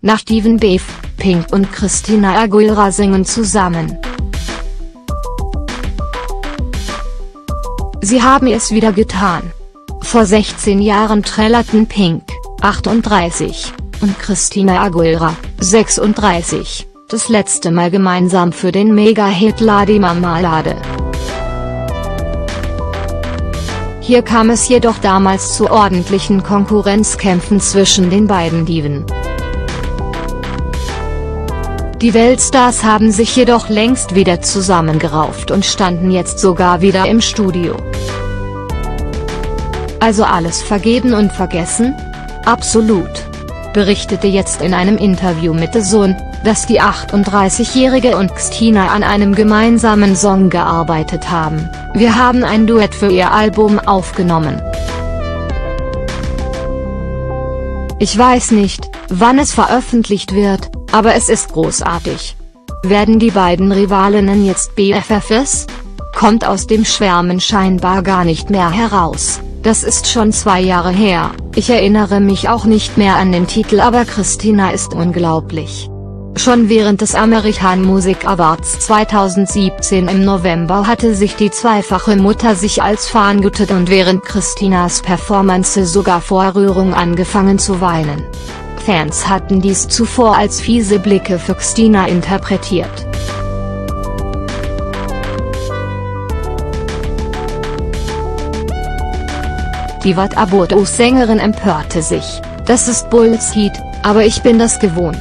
Nach Steven Beef, Pink und Christina Aguilera singen zusammen. Sie haben es wieder getan. Vor 16 Jahren trällerten Pink, 38, und Christina Aguilera, 36, das letzte Mal gemeinsam für den Mega-Hit Lady Marmalade. Hier kam es jedoch damals zu ordentlichen Konkurrenzkämpfen zwischen den beiden Diven. Die Weltstars haben sich jedoch längst wieder zusammengerauft und standen jetzt sogar wieder im Studio. Also alles vergeben und vergessen? Absolut. Berichtete jetzt in einem Interview mit The Sun, dass die 38-Jährige und Christina an einem gemeinsamen Song gearbeitet haben. Wir haben ein Duett für ihr Album aufgenommen. Ich weiß nicht, wann es veröffentlicht wird, aber es ist großartig. Werden die beiden Rivalinnen jetzt BFFs? Kommt aus dem Schwärmen scheinbar gar nicht mehr heraus. Das ist schon 2 Jahre her, ich erinnere mich auch nicht mehr an den Titel, aber Christina ist unglaublich. Schon während des American Music Awards 2017 im November hatte sich die zweifache Mutter sich als Fan geoutet und während Christinas Performance sogar vor Rührung angefangen zu weinen. Fans hatten dies zuvor als fiese Blicke für Christina interpretiert. Die Wat Aboto-Sängerin empörte sich: Das ist Bullshit, aber ich bin das gewohnt.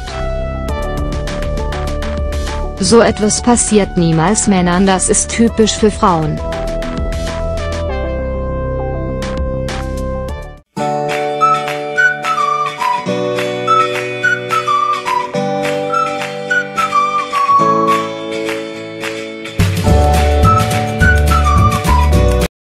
So etwas passiert niemals Männern, das ist typisch für Frauen.